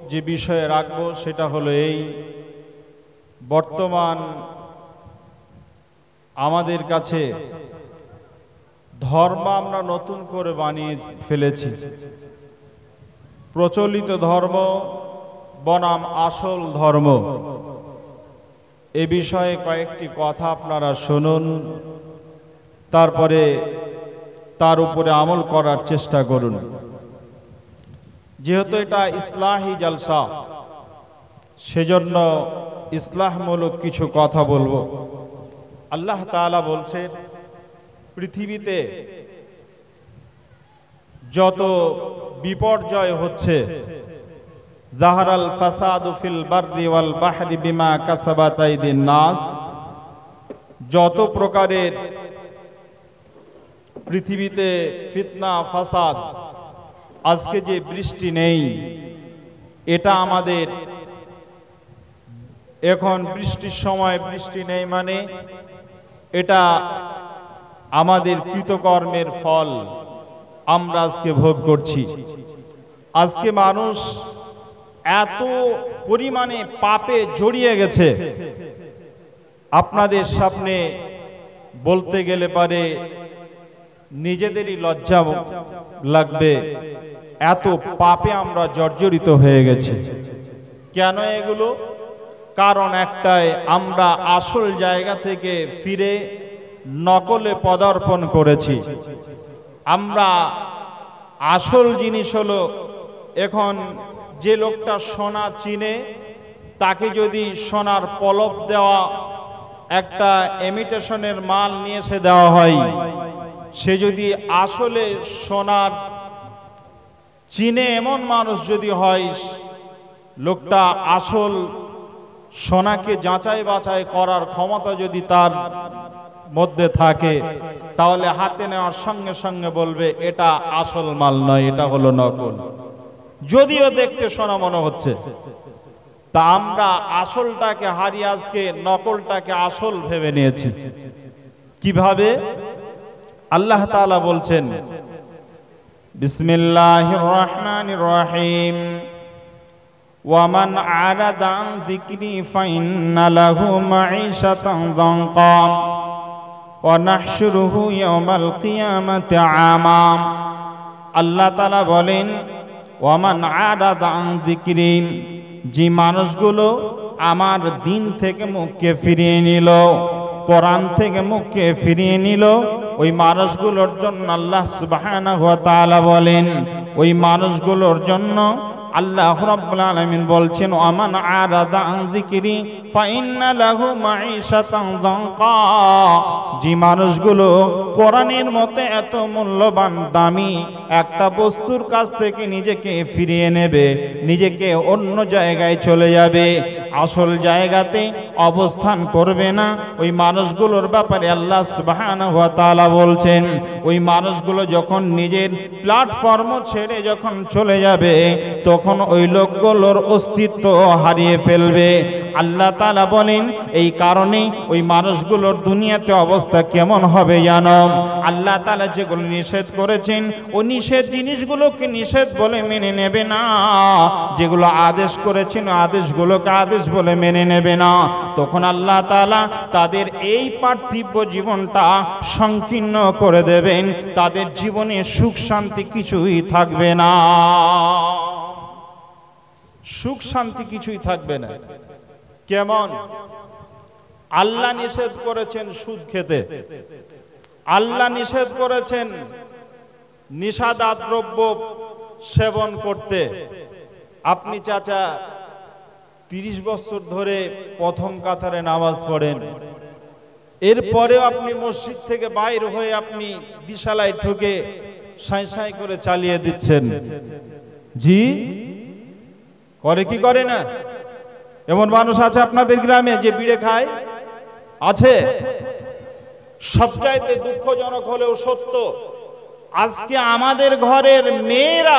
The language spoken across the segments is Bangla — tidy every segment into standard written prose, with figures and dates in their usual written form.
যে বিষয়ে রাখবো সেটা হলো এই, বর্তমান আমাদের কাছে ধর্ম আমরা নতুন করে বানিয়ে ফেলেছি। প্রচলিত ধর্ম বনাম আসল ধর্ম, এ বিষয়ে কয়েকটি কথা আপনারা শুনুন, তারপরে তার উপরে আমল করার চেষ্টা করুন। যেহেতু এটা ইসলাহি জলসা, সেজন্য ইসলাহমূলক কিছু কথা বলবো। আল্লাহ তাআলা বলছেন, পৃথিবীতে যত বিপর্যয় হচ্ছে, জাহারাল ফাসাদু ফিল বাররি ওয়াল বাহরি বিমা কাসাবাত আইদিন নাস, যত প্রকারের পৃথিবীতে ফিতনা ফাসাদ, আজকে যে বৃষ্টি নেই, এটা আমাদের এখন বৃষ্টির সময় বৃষ্টি নেই মানে এটা আমাদের কৃতকর্মের ফল আমরা আজকে ভোগ করছি। আজকে মানুষ এত পরিমাণে পাপে জড়িয়ে গেছে, আপনাদের সামনে বলতে গেলে পারে নিজেদেরই লজ্জা লাগবে, এত পাপে আমরা জর্জরিত হয়ে গেছি। কেন এগুলো? কারণ একটাই, আমরা আসল জায়গা থেকে ফিরে নকলে পদার্পণ করেছি। আমরা আসল জিনিস হলো, এখন যে লোকটা সোনা চিনে, তাকে যদি সোনার পলব দেওয়া একটা ইমিটেশনের মাল নিয়ে এসে দেওয়া হয়, সে যদি আসলে সোনার চিনে এমন মানুষ যদি হয়, লোকটা আসল সোনাকে যাচাই বাছাই করার ক্ষমতা যদি তার মধ্যে থাকে, তাহলে হাতে নেওয়ার সঙ্গে সঙ্গে বলবে এটা আসল মাল নয়, এটা হলো নকল, যদিও দেখতে সোনা মনে হচ্ছে। তা আমরা আসলটাকে হারিয়ে আজকে নকলটাকে আসল ভেবে নিয়েছি। কিভাবে? আল্লাহ তাআলা বলছেন, বিসমিল্লাহির রহমানির রহিম, ওয়ামান আরাদা আন যিকরি ফাইন্না লাহু মাঈশাতান যানকা ওয়া নাহশুরুহু ইয়াওমাল কিয়ামাতি আমা। আল্লাহ তাআলা বলেন, ওয়ামান আরাদা আন যিকরি, যে মানুষগুলো আমার দিন থেকে মুখকে ফিরিয়ে নিল, কোরআন থেকে মুখকে ফিরিয়ে নিল, ওই মানুষগুলোর জন্য আল্লাহ সুবহানাহু ওয়া তাআলা বলেন, ওই মানুষগুলোর জন্য আল্লাহ রাব্বুল আলামিন বলছেন, ওয়ামান আরাদা আন যিকরি ফাইন্না লাহু মাঈশাতান যানকা, যে মানুষগুলো কোরআনের মতে এত মূল্যবান দামি একটা বস্তুর কাছ থেকে নিজেকে ফিরিয়ে নেবে, নিজেকে অন্য জায়গায় চলে যাবে, আসল জায়গাতে অবস্থান করবে না, ওই মানুষগুলোর ব্যাপারে আল্লাহ সুবহানাহু ওয়া তাআলা বলছেন, ওই মানুষগুলো যখন নিজের প্ল্যাটফর্ম ছেড়ে যখন চলে যাবে, তখন ওই লোকগুলোর অস্তিত্ব হারিয়ে ফেলবে। আল্লাহ তাআলা বলেন, এই কারণে ওই মানুষগুলোর দুনিয়াতে অবস্থা কেমন হবে জানো? আল্লাহ তাআলা যেগুলো নিষেধ করেছেন, ওই নিষেধ জিনিসগুলোকে নিষেধ বলে মেনে নেবে না, যেগুলো আদেশ করেছেন আদেশগুলোকে আদেশ বলে মেনে নেবে না, তখন আল্লাহ তাআলা তাদের এই পার্থিব জীবনটা সংকীর্ণ করে দেবেন, তাদের জীবনে সুখ শান্তি কিছুই থাকবে না, সুখ শান্তি কিছুই থাকবে না। কেমন? আল্লাহ নিষেধ করেছেন সুদ খেতে, আল্লাহ নিষেধ করেছেন নিশাদার দ্রব্য সেবন করতে। আপনি চাচা 30 বছর ধরে প্রথম কাতারে নামাজ পড়েন, এরপরেও আপনি মসজিদ থেকে বাইর হয়ে আপনি দিশালায় ঢুকে সাঁই সাঁই করে চালিয়ে দিচ্ছেন। জি করে কি করে না? এমন মানুষ আছে আপনাদের গ্রামে যে বিড়ে খায়? আছে। সবচাইতে দুঃখজনক হলেও সত্য, আজকে আমাদের ঘরের মেয়েরা,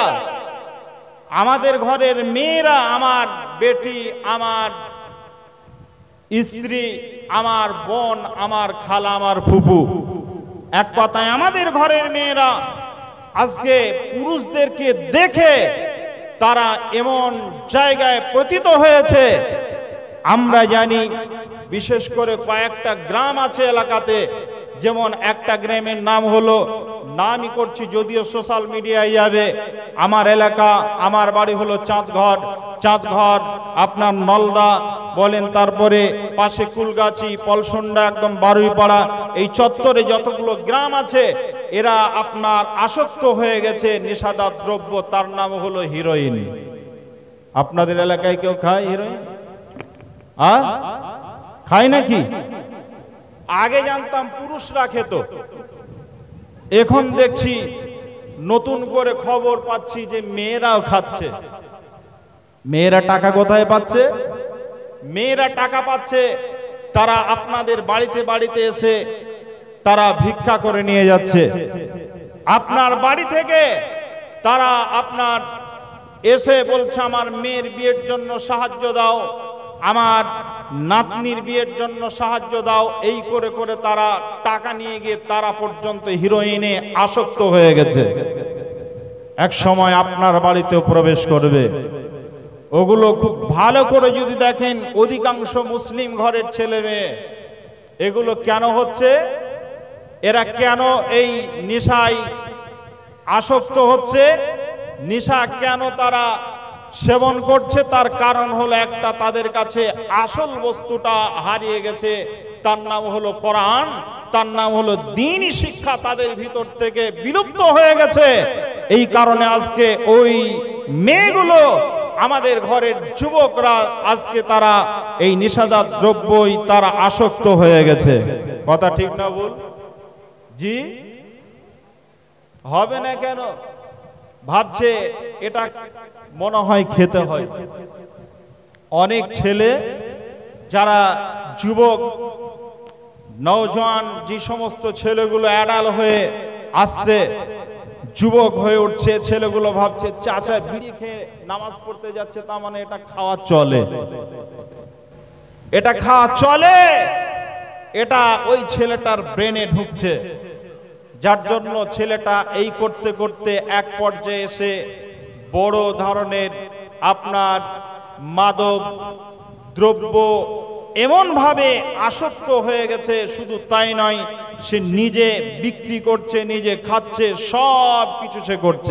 আমার বেটি, আমার স্ত্রী, আমার বোন, আমার খালা, আমার ফুফু, এক কথায় আমাদের ঘরের মেয়েরা আজকে পুরুষদেরকে দেখে তারা এমন জায়গায় পতিত হয়েছে। আমরা জানি বিশেষ করে কয়েকটা গ্রাম আছে এলাকাতে, যেমন একটা গ্রামের নাম হলো, নামই করছি যদিও সোশ্যাল মিডিয়ায় যাবে, আমার এলাকা, আমার বাড়ি হলো চাঁদঘর। চাঁদঘর আপনার নলদা বলেন, তারপরে পাশে কুলগাছি, পলসন্ডা, একদম বারুইপাড়া, এই চত্বরে যতগুলো গ্রাম আছে, এরা আপনার আসক্ত হয়ে গেছে নেশাদার দ্রব্য, তার নাম হলো হিরোইন। আপনাদের এলাকায় কেউ খায় হিরোইন? খায় নাকি? আগে জানতাম পুরুষরা খেত, এখন দেখছি নতুন করে খবর পাচ্ছি যে মেয়েরাও খাচ্ছে। মেয়েরা টাকা কোথায় পাচ্ছে? মেয়েরা টাকা পাচ্ছে, তারা আপনাদের বাড়িতে বাড়িতে এসে তারা ভিক্ষা করে নিয়ে যাচ্ছে। আপনার বাড়ি থেকে তারা আপনার এসে বলছে আমার মেয়ের বিয়ের জন্য সাহায্য দাও, আমার নাতনির বিয়ের জন্য সাহায্য দাও। এই করে করে তারা টাকা নিয়ে গিয়ে তারা পর্যন্ত হিরোইনে আসক্ত হয়ে গেছে। এক সময় আপনার বাড়িতেও প্রবেশ করবে। ওগুলো খুব ভালো করে যদি দেখেন, অধিকাংশ মুসলিম ঘরের ছেলে মেয়ে। এগুলো কেন হচ্ছে? এরা কেন এই নেশায় আসক্ত হচ্ছে? নেশা কেন তারা সেবন করছে? তার কারণ হলো একটা, তাদের কাছে আসল বস্তুটা হারিয়ে গেছে, তার নাম হলো কোরআন, তার নাম হলো দ্বীনি শিক্ষা, তাদের ভিতর থেকে বিলুপ্ত হয়ে গেছে। এই কারণে আজকে ওই মেয়েগুলো, আমাদের ঘরের যুবকরা, আজকে তারা এই নেশাদার দ্রব্যই তারা আসক্ত হয়ে গেছে। কথা ঠিক না বল? জি হবে না কেন? ভাবছে এটা মনে হয় খেতে হয়। অনেক ছেলে যারা যুবক নওজোয়ান, যে সমস্ত ছেলেগুলো অ্যাডাল্ট হয়ে আসছে, যুবক হয়ে উঠছে, ছেলেগুলো ভাবছে চাচা বিড়ি খেয়ে নামাজ পড়তে যাচ্ছে, তার মানে এটা খাওয়া চলে, এটা খাওয়া চলে। এটা ওই ছেলেটার ব্রেনে ঢুকছে, যার জন্য ছেলেটা এই করতে করতে এক পর্যায়ে এসে বড় ধরনের আপনার মাদক দ্রব্য এমন ভাবে আসক্ত হয়ে গেছে। শুধু তাই নয়, সে নিজে বিক্রি করছে, নিজে খাচ্ছে, সব কিছু সে করছে।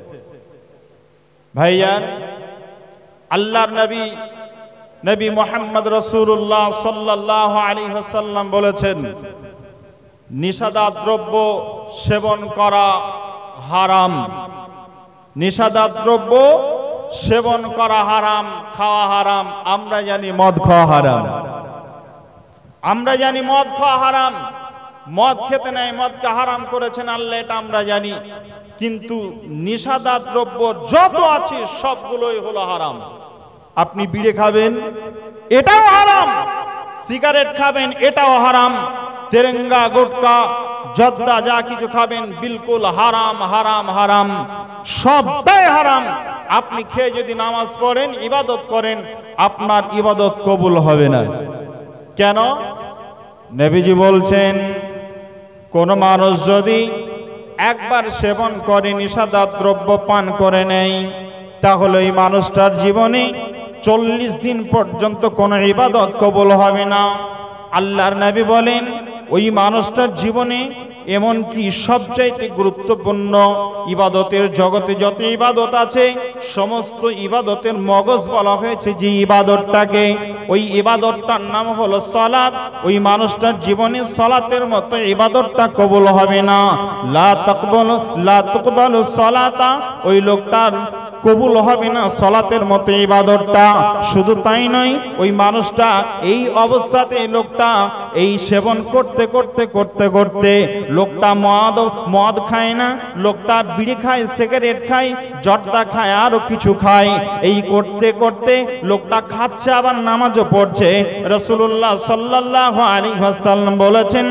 ভাইয়ান, আল্লাহর নবী নবী মুহাম্মদ রাসূলুল্লাহ সাল্লাল্লাহু আলাইহি ওয়াসাল্লাম বলেছেন, নেশাদার দ্রব্য সেবন করা হারাম। নেশাদার দ্রব্য সেবন করা হারাম, খাওয়া হারাম। আমরা জানি মদ খাওয়া হারাম, আমরা জানি মদ খাওয়া হারাম, মদ খেতে নাই, মদকে হারাম করেছেন আল্লাহ, এটা আমরা জানি। কিন্তু নেশাদার দ্রব্য যত আছে সবগুলোই হলো হারাম। আপনি বিড়ি খাবেন, এটাও হারাম। সিগারেট খাবেন, এটাও হারাম। তেরেঙ্গা, গুটকা, জর্দা, যা কিছু খাবেন বিলকুল হারাম, হারাম, হারাম, সবটাই হারাম। আপনি খেয়ে যদি নামাজ পড়েন, ইবাদত করেন, আপনার ইবাদত কবুল হবে না। কেন? নবীজি বলছেন, কোন মানুষ যদি একবার সেবন করে, নেশাদার দ্রব্য পান করে নেয়, তাহলে এই মানুষটার জীবনে 40 দিন পর্যন্ত কোনো ইবাদত কবুল হবে না। আল্লাহর নবী বলেন, ওই মানুষটার জীবনে এমনকি সবচাইতে গুরুত্বপূর্ণ ইবাদতের জগতে যত ইবাদত আছে, সমস্ত ইবাদতের মগজ বলা হয়েছে যে ইবাদতটাকে, ওই ইবাদতটার নাম হলো সালাত। ওই মানুষটার জীবনে সালাতের মতো ইবাদতটা কবুল হবে না। লা তাকবালু সালাতা, ওই লোকটার কবুল হবে না সালাতের মতো ইবাদতটা। শুধু তাই নয়, ওই মানুষটা এই অবস্থাতে, লোকটা এই সেবন করতে করতে করতে করতে, লোকটা মদ খায় না, লোকটা বিড়ি খায়, সিগারেট খায়, জর্দা খায়, আরো কিছু খায়। এই করতে করতে লোকটা খাচ্ছে, আবার নামাজও পড়ছে। রাসূলুল্লাহ সাল্লাল্লাহু আলাইহি ওয়াসাল্লাম বলেছেন,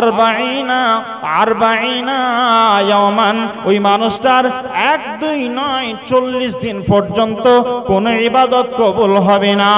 আরবাঈনা ইয়াওমান, ওই মানুষটার 1-2 নয় 40 দিন পর্যন্ত কোন ইবাদত কবুল হবে না।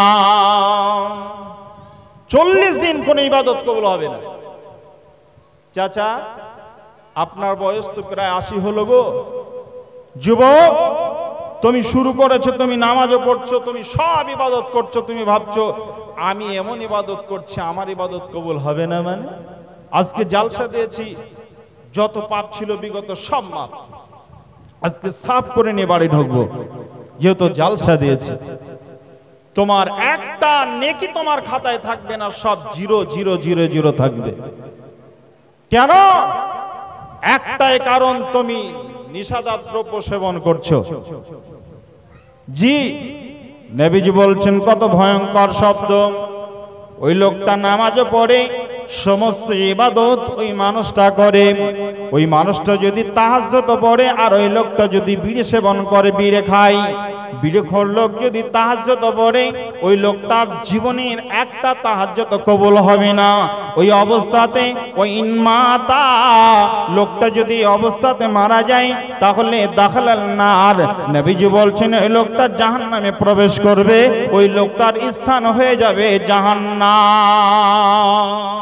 40 দিন কোন ইবাদত কবুল হবে না। চাচা, আপনার বয়স তো প্রায় 80 হলো গো। যুবক, তুমি শুরু করেছো, তুমি নামাজও পড়ছো, তুমি সব ইবাদত করছো, তুমি ভাবছো আমি এমন ইবাদত করছি আমার ইবাদত কবুল হবে না। মানে আজকে জালসা দিয়েছি, যত পাপ ছিল বিগত সব মাপ আজকে সাফ করে নিয়ে বাড়ি ঢুকবো, যেহেতু জালসা দিয়েছি। তোমার একটা নেকি তোমার খাতায় থাকবে না, সব 0,0,0,0 থাকবে। কেন? একটাই কারণ, তুমি নিষেধাজ্ঞ দ্রব্য সেবন করছো। জি, নবীজি বলছেন কত ভয়ঙ্কর শব্দ। ওই লোকটা নামাজও পড়ে, সমস্ত ইবাদত ওই মানুষটা করে। ওই মানুষটা যদি তাহাজ্জুদ পড়ে আর ওই লোকটা যদি বিড়ি সেবন করে, বিড়ি খায়, বিড়িখোর লোক যদি তাহাজ্জুদ পড়ে, ওই লোকটার জীবনের একটা তাহাজ্জুদ কবুল হবে না। ওই অবস্থাতে ওই ইনমাতা, লোকটা যদি অবস্থাতে মারা যায় তাহলে দাখালাল নার, নবীজি বলছেন ওই লোকটা জাহান্নামে প্রবেশ করবে, ওই লোকটার স্থান হয়ে যাবে জাহান্নাম।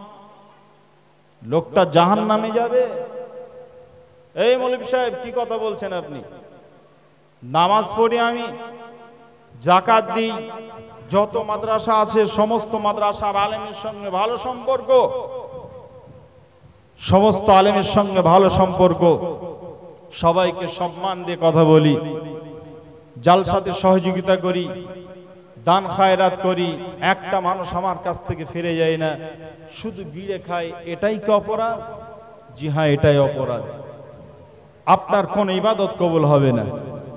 লোকটা জাহান্নামে যাবে। এই মৌলভী সাহেব কি কথা বলছেন আপনি? নামাজ পড়ি আমি, যাকাত দিই, যত মাদ্রাসা আছে সমস্ত মাদ্রাসার আলেমের সঙ্গে ভালো সম্পর্ক, সমস্ত আলেমের সঙ্গে ভালো সম্পর্ক, সবাইকে সম্মান দিয়ে কথা বলি, জালসাতে সহযোগিতা করি, দান খায়রাত করি, একটা মানুষ আমার কাছ থেকে ফিরে যায় না, শুধু বিড়ে খায়, এটাই কি অপরাধ? জি হ্যাঁ, এটাই অপরাধ। আপনার কোন ইবাদত কবুল হবে না।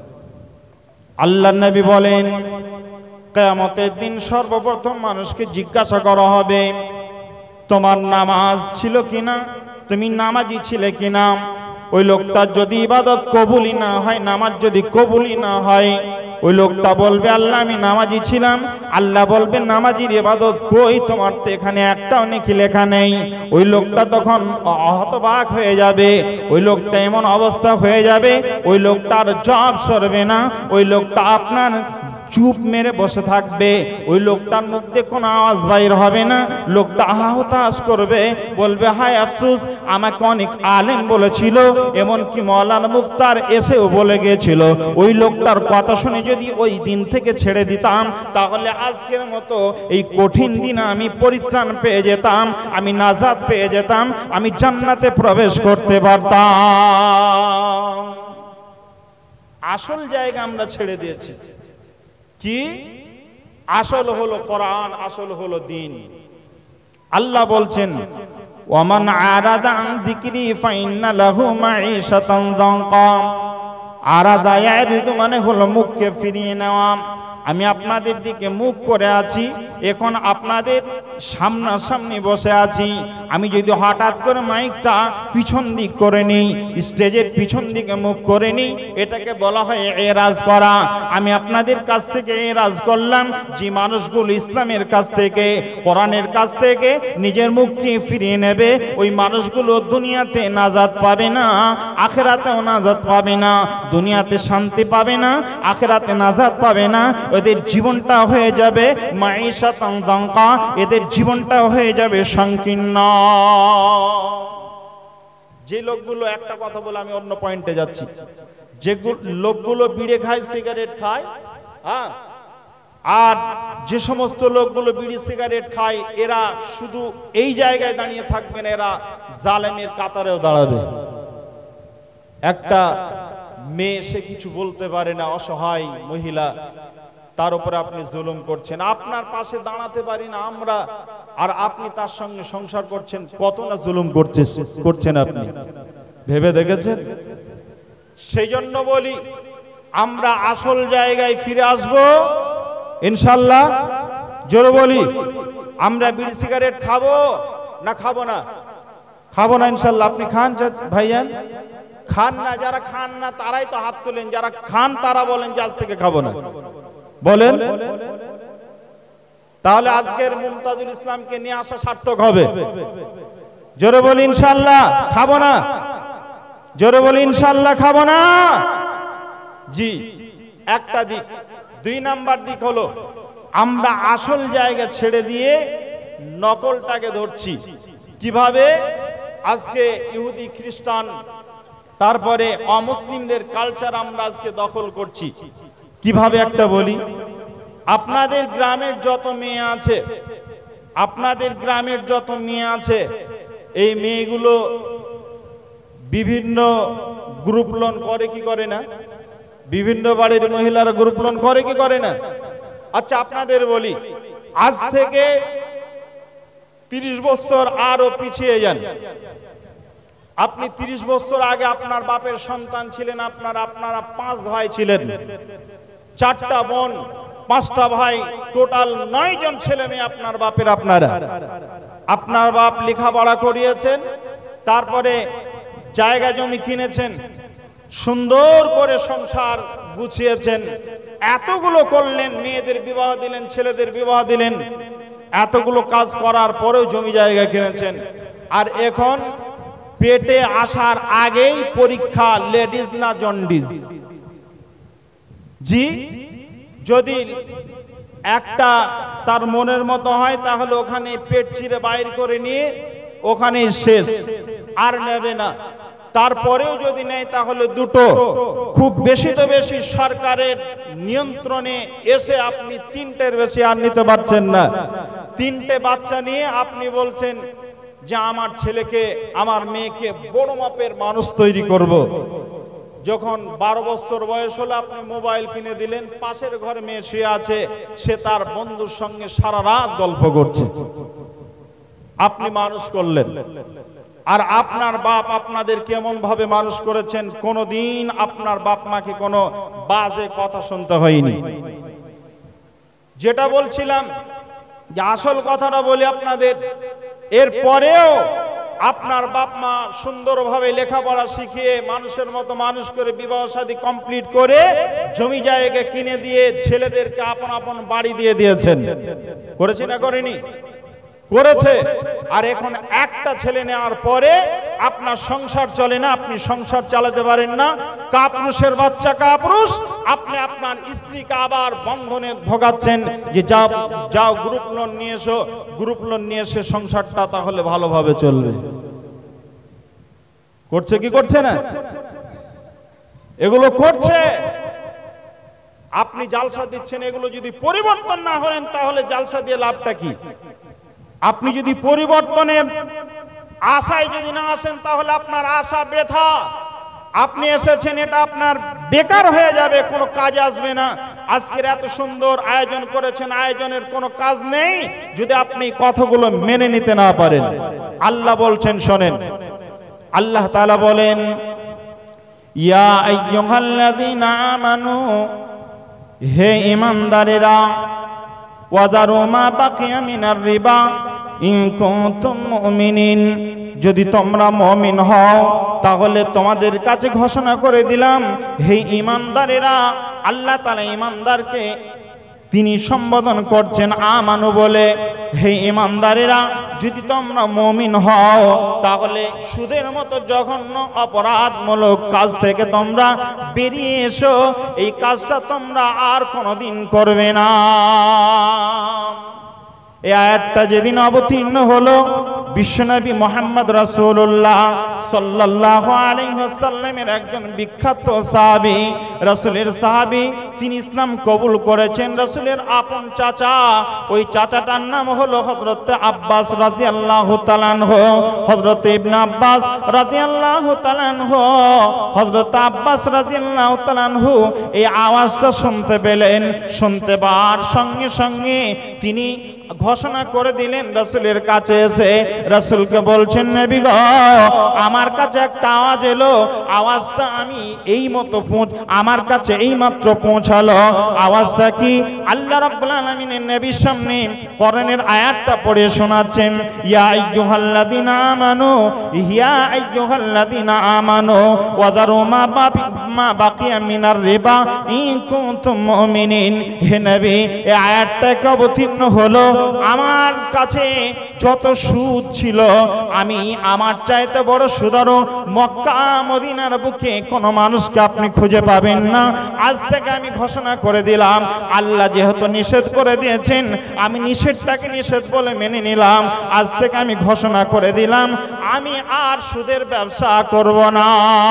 আল্লাহর নবী বলেন কিয়ামতের দিন সর্বপ্রথম মানুষকে জিজ্ঞাসা করা হবে তোমার নামাজ ছিল কিনা, তুমি নামাজি ছিলে কিনা। ওই লোকটার যদি ইবাদত কবুলই না হয়, নামাজ যদি কবুলই না হয়, ওই লোকটা বলবে আল্লাহ আমি নামাজি ছিলাম। আল্লাহ বলবে নামাজির ইবাদত কই, তোমার তো এখানে একটাও নেকি লেখা নেই। ওই লোকটা তখন হতবাক হয়ে যাবে, ওই লোকটা এমন অবস্থা হয়ে যাবে, ওই লোকটার জব সরবে না, ওই লোকটা আপনার চুপ মেরে বসে থাকবে, ওই লোকটার মুখ দিয়ে কোনো আওয়াজ বাইর হবে না। লোকটা আহতাশ করবে, বলবে হায় আফসোস, আমাকে অনেক আলেম বলেছিল, এমনকি মাওলানা মুখতার এসেও বলে গিয়েছিল। ওই লোকটার কথা শুনে যদি ওই দিন থেকে ছেড়ে দিতাম, তাহলে আজকের মতো এই কঠিন দিন আমি পরিত্রাণ পেয়ে যেতাম, আমি নাজাত পেয়ে যেতাম, আমি জান্নাতে প্রবেশ করতে পারতাম। আসল জায়গা আমরা ছেড়ে দিয়েছি। কি আসল হলো কোরআন, আসল হলো দিন। আল্লাহ বলছেন ওয়ামান আরাদা আন যিকরি ফাইন্না লাহু মাঈশাতান যানকা। আরাদা ইয়ারিদু মানে হলো মুখকে ফিরিয়ে নেওয়া। আমি আপনাদের দিকে মুখ করে আছি, এখন আপনাদের সামনাসামনি বসে আছি। আমি যদি হঠাৎ করে মাইকটা পিছন দিক করে নিই, স্টেজের পিছন দিকে মুখ করে নিই, এটাকে বলা হয় এরাজ করা। আমি আপনাদের কাছ থেকে এরাজ করলাম, যে মানুষগুলো ইসলামের কাছ থেকে, কোরআনের কাছ থেকে নিজের মুখকে ফিরিয়ে নেবে, ওই মানুষগুলো দুনিয়াতে নাজাত পাবে না, আখিরাতেও নাজাত পাবে না। দুনিয়াতে শান্তি পাবে না, আখিরাতে নাজাত পাবে না। এদের জীবনটা হয়ে যাবে মাঈশাতান যানকা, এদের জীবনটা হয়ে যাবে সংকীর্ণ। যে লোকগুলো, একটা কথা বলে আমি অন্য পয়েন্টে যাচ্ছি, যে লোকগুলো বিড়ি খায়, সিগারেট খায়, হ্যাঁ, আর যে সমস্ত লোকগুলো বিড়ি সিগারেট খায়, এরা শুধু এই জায়গায় দাঁড়িয়ে থাকবে না, এরা জালেমের কাতারেও দাঁড়াবে। একটা মেয়ে, সে কিছু বলতে পারে না, অসহায় মহিলা, তার উপরে আপনি জুলুম করছেন, আপনার পাশে দাঁড়াতে পারি না আমরা, আর আপনি তার সঙ্গে সংসার করছেন, কত না জুলুম করছেন আপনি, ভেবে দেখেছেন? সেই জন্য বলি আমরা আসল জায়গায় ফিরে আসব ইনশাআল্লাহ। জোরে বলি, আমরা বিড়ি সিগারেট খাবো না খাবো না? খাবো না ইনশাআল্লাহ। আপনি খান ভাইজান? খান না? যারা খান না তারাই তো হাত তোলেন, যারা খান তারা বলেন যে আজ থেকে খাবো না, বলেন। তাহলে আজকের মুমতাজুল ইসলামকে নিয়ে আসা সার্থক হবে। জোরে বলি ইনশাআল্লাহ খাবো না। জোরে বলি ইনশাআল্লাহ খাবো না। জি, একটা দিক। দুই নাম্বার দিক হলো আমরা আসল জায়গা ছেড়ে দিয়ে নকলটাকে ধরছি। কিভাবে? আজকে ইহুদি খ্রিস্টান তারপরে অমুসলিমদের কালচার আমরা আজকে দখল করছি। কিভাবে একটা বলি, আপনাদের গ্রামের যত মেয়ে আছে, আপনাদের গ্রামের যত মেয়ে আছে, এই মেয়েগুলো বিভিন্ন গ্রুপ লোন করে কি করে না? বিভিন্ন বাড়ির মহিলারা গ্রুপ লোন করে কি করে না? আচ্ছা আপনাদের বলি, আজ থেকে 30 বছর আরো পিছিয়ে যান। আপনি 30 বছর আগে আপনার বাপের সন্তান ছিলেন, আপনারা 5 ভাই ছিলেন, 4টা বোন, 5টা ভাই, টোটাল 9 জন ছেলে মেয়ে আপনার বাপের। আপনার বাপ লেখাপড়া করিয়েছেন, তারপরে জায়গা জমি কিনেছেন, সুন্দর করে সংসার গুছিয়েছেন, এতগুলো করলেন, মেয়েদের বিবাহ দিলেন, ছেলেদের বিবাহ দিলেন, এতগুলো কাজ করার পরেও জমি জায়গা কিনেছেন। আর এখন পেটে আসার আগেই পরীক্ষা, লেডিস না জন্ডিস? জি, যদি একটা তার মনের মতো হয় তাহলে ওখানে পেট চিরে বাইর করে নিয়ে ওখানেই শেষ, আর নেবে না। তারপরেও যদি নেয় তাহলে দুটো, খুব বেশি তো বেশি সরকারের নিয়ন্ত্রণে এসে আপনি 3টের বেশি আর নিতে পারছেন না। 3টে বাচ্চা নিয়ে আপনি বলছেন যে আমার ছেলেকে, আমার মেয়েকে বড় মাপের মানুষ তৈরি করব। যখন 12 বছর বয়স হলো আপনি মোবাইল কিনে দিলেন, পাশের ঘরে মেয়ে শুয়ে আছে, সে তার বন্ধুর সঙ্গে সারা রাত গল্প করছে, আপনি মানুষ করলেন। আর আপনার বাপ আপনাদের কেমন ভাবে মানুষ করেছেন, কোনদিন আপনার বাপ মাকে কোনো বাজে কথা শুনতে হয়নি। যেটা বলছিলাম, যে আসল কথাটা বলি আপনাদের, এরপরেও আপনার বাপ মা সুন্দরভাবে লেখাপড়া শিখিয়ে মানুষের মতো মানুষ করে বিবাহ শাদী কমপ্লিট করে জমি জায়গা কিনে দিয়ে ছেলেদেরকে আপন আপন বাড়ি দিয়ে দিয়েছেন। করেছি না করেনি? করেছে। আর এখন একটা ছেলে নেওয়ার পরে আপনার সংসার চলে না, আপনি সংসার চালাতে পারেন না, কাপুরুষের বাচ্চা কাপুরুষ, আপনি আপনার স্ত্রীকে আবার বন্ধনে ভোগাচ্ছেন যে যাও যাও গ্রুপ লোন নিয়ে এসো, গ্রুপ লোন নিয়ে এসে সংসারটা তাহলে ভালোভাবে চলবে। করছে কি করছে না? এগুলো করছে। আপনি জালসা দিচ্ছেন, এগুলো যদি পরিবর্তন না হলেন তাহলে জালসা দিয়ে লাভটা কি? আপনি যদি পরিবর্তনের আশায় যদি না আসেন তাহলে আপনার আশা বৃথা। আপনি এসেছেন, এটা আপনার বেকার হয়ে যাবে, কোনো কাজে আসবে না। আজকের এত সুন্দর আয়োজন করেছেন, আয়োজনের কোনো কাজ নেই যদি আপনি কথাগুলো মেনে নিতে না পারেন। আল্লাহ বলছেন, শোনেন, আল্লাহ তাআলা বলেন, ইয়া আইয়ুহাল্লাযীনা আমানু, হে ঈমানদারেরা, ওয়াদারু মা বাকিয়া মিনার রিবা ইন কুনতুম মুমিনিন, যদি তোমরা মুমিন হও তাহলে তোমাদের কাছে ঘোষণা করে দিলাম, হে ঈমানদারেরা। আল্লাহ তাআলা ঈমানদারকে তিনি সম্বোধন করছেন আমানু বলে। হে ঈমানদারেরা, যদি তোমরা মুমিন হও তাহলে সুদের মতো জঘন্য অপরাধমূলক কাজ থেকে তোমরা বেরিয়ে এসো, এই কাজটা তোমরা আর কোনোদিন করবে না। এই আয়াতটা যেদিন অবতীর্ণ হলো, বিশ্বনবী মুহাম্মদ রাসূলুল্লাহ সাল্লাল্লাহু আলাইহি ওয়াসাল্লামের একজন বিখ্যাত সাহাবী, রাসূলের সাহাবী, তিনি ইসলাম কবুল করেছেন। রাসূলের আপন চাচা, ওই চাচাটার নাম হলো হযরত আব্বাস রাদিয়াল্লাহু তাআলা আনহু। হযরত ইবনে আব্বাস রাদিয়াল্লাহু তাআলা আনহু, হযরত আব্বাস রাদিয়াল্লাহু তাআলা আনহু এই আওয়াজটা শুনতে পেলেন। শুনতে পাওয়ার সঙ্গে সঙ্গে তিনি ঘোষণা করে দিলেন রাসূলের কাছে এসে, রাসূলকে বলছেন, নবী গো, আমার কাছে একটা আওয়াজ এলো, আওয়াজটা আমি এই মতো আমার কাছে এই মাত্র পৌঁছালো। আওয়াজটা কি? আল্লাহ রাব্বুল আলামিনের নবীর সামনে কোরআনের আয়াতটা পড়ে শোনাচ্ছেন, ইয়া আইয়ুহাল্লাযীনা আমানু, ইয়া আইয়ুহাল্লাযীনা আমানু ওয়াদারু মা বাকিয়া মিনার রিবা ইন কুনতুম মুমিনিন। হে নবী, এই আয়াতটাকে অবতীর্ণ হলো আমার কাছে যত সুদ ছিল আমি আমার চাইতে বড় সুদারও মক্কা মদিনার বুকে কোনো মানুষকে আপনি খুঁজে পাবেন না। আজ থেকে আমি ঘোষণা করে দিলাম, আল্লাহ যেহেতু নিষেধ করে দিয়েছেন আমি নিষেধটাকে নিষেধ বলে মেনে নিলাম। আজ থেকে আমি ঘোষণা করে দিলাম আমি আর সুদের ব্যবসা করব না।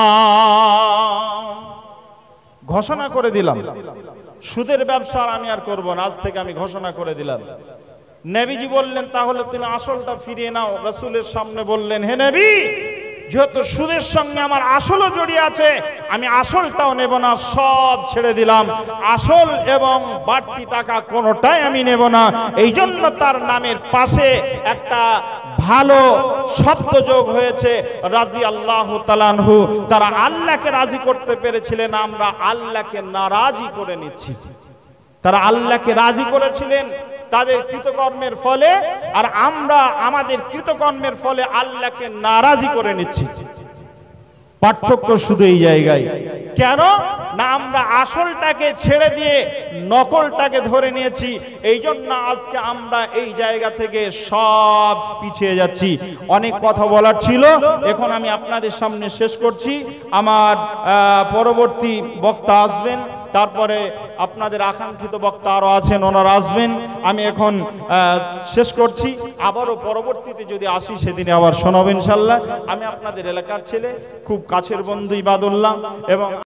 ঘোষণা করে দিলাম সুদের ব্যবসা আমি আর করব না, আজ থেকে আমি ঘোষণা করে দিলাম। নবীজি বললেন তাহলে তুমি আসলটা ফিরিয়ে নাও। রাসূলের সামনে বললেন, হে নবী, যেহেতু সুদের সঙ্গে আমার আসলও জড়িয়ে আছে আমি আসলটাও নেব না, সব ছেড়ে দিলাম। আসল এবং বাড়তি টাকা কোনোটাই আমি নেব না। এই জন্য তার নামের পাশে একটা ভালো শব্দ যোগ হয়েছে রাদিয়াল্লাহু তাআলা আনহু। তারা আল্লাহকে রাজি করতে পেরেছিলেন, আমরা আল্লাহকে নারাজি করে নিচ্ছি। তারা আল্লাহকে রাজি করেছিলেন তাদের কৃতকর্মের ফলে, আর আমরা আমাদের কৃতকর্মের ফলে আল্লাহকে নারাজি করে নিচ্ছি। পার্থক্য শুধু এই জায়গায়। কেন না আমরা আসলটাকে ছেড়ে দিয়ে নকলটাকে ধরে নিয়েছি। এই জন্য আজকে আমরা এই জায়গা থেকে সব পিছিয়ে যাচ্ছি। অনেক কথা বলার ছিল, এখন আমি আপনাদের সামনে শেষ করছি। আমার পরবর্তী বক্তা আসবেন, তারপরে আপনাদের আকাঙ্ক্ষিত বক্তা আরো আছেন, ওনারা আসবেন। আমি এখন শেষ করছি, আবারও পরবর্তীতে যদি আসি সেদিনে আবার শোনাবো ইনশাল্লাহ। আমি আপনাদের এলাকার ছেলে, খুব কাছের বন্ধু ইবাদুল্লাহ, এবং